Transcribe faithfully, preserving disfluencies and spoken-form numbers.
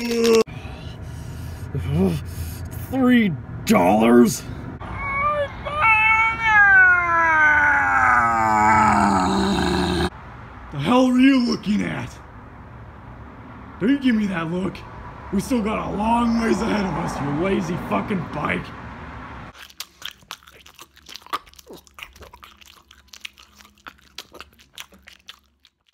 Three dollars? The hell are you looking at? Don't you give me that look. We still got a long ways ahead of us, you lazy fucking bike.